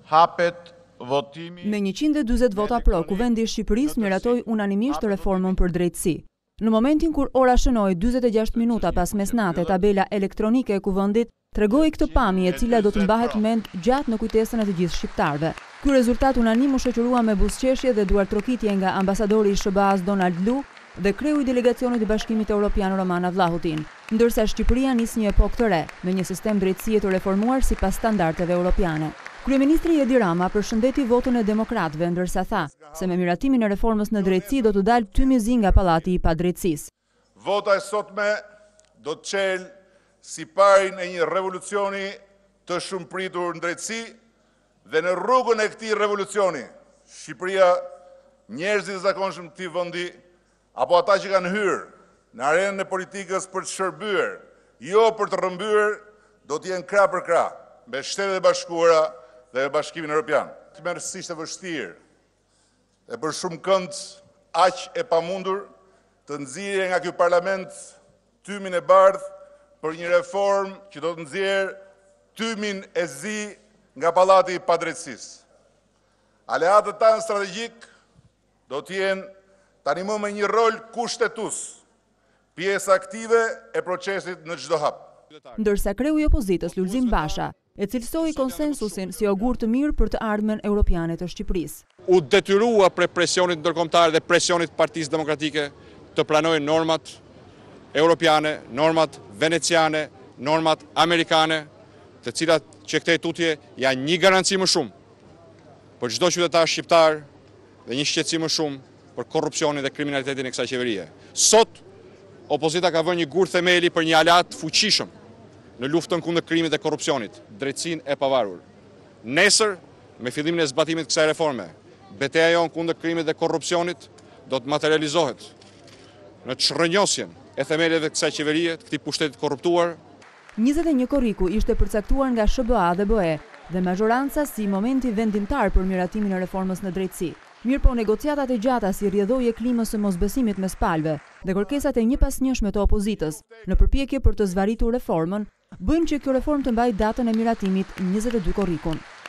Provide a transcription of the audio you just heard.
hapet votimi. Me 140 vota pro, Kuvendi i Shqipërisë miratoi unanimisht reformën për drejtësi. Në momentin kur ora shënoi 46 minuta pas mesnate, tabela elektronike e kuvendit tregoi këtë pamje e cila do të mbahet mend gjatë në kujtesën e të gjithë shqiptarëve. Ky rezultat unanim u shoqërua me buzëqeshje dhe duartrokitje nga ambasadori i SBA-s Donald Lu dhe kreu i delegacionit të Bashkimit Evropian Romana Vlahutin, ndërsa Shqipëria nis një epokë të re me një sistem drejtësie të reformuar sipas standardeve europiane. Kryeministri Edi Rama përshëndeti votën e demokratëve, ndërsa tha se me miratimin e reformës në drejtësi do të dalë tymizi nga pallati i padrejtësisë. Vota e sotme do të çelë si parin e një revolucioni të shumëpritur në drejtësi dhe në rrugën e këtij revolucioni, Shqipëria, njerëzit e zakonshëm të këtij vendi, apo ata që kanë hyrë në arenën e politikës për të shërbyer, jo për të rrëmbyer, do të jenë krah për krah me Shtetet e Bashkuara dhe me Bashkimin Evropian. Tmerrsisht e vështirë dhe për shumë kënd aq e pamundur të nxirrë nga ky parlament tymin e bardhë për një reformë që do të nxjerrë tymin e zi nga pallati i padrejtësisë. Aleatët tanë strategjik do të jenë tani më me një rol kushtetues, pjesë aktive e procesit në çdo hap. Ndërsa kreu i opozitës Lulzim Basha e cilësoi konsensusin si augur të mirë për të ardhmen europiane të Shqipërisë. U detyrua prej presionit ndërkombëtar dhe presionit të Partisë Demokratike të pranojë normat europiane, normat veneciane, normat amerikane, të cilat që këtej tutje janë një garanci më shumë për çdo qytetar shqiptar dhe një shqetësim më shumë për korrupsionin dhe kriminalitetin e kësaj qeverie. Sot opozita ka vënë një gur themeli për një aleat fuqishëm në luftën kundër krimit dhe korrupsionit, drejtësinë e pavarur. Nesër, me fillimin e zbatimit të kësaj reforme, betejë jonë kundër krimit dhe korrupsionit do të materializohet në çrrënjosjen e themeleve të kësaj qeverie, të këtij pushtetit korruptuar. 21 korriku ishte përcaktuar nga SBA dhe BE dhe mazhoranca si momenti vendimtar për miratimin e reformës në drejtësi. Mirëpo negociatat e gjata si rrjedhoje klimës së mosbesimit mes palëve dhe kërkesat e njëpasnjëshme të opozitës në përpjekje për të zvaritur reformën bëjnë që kjo reformë të mbajë datën e miratimit 22 korrikun.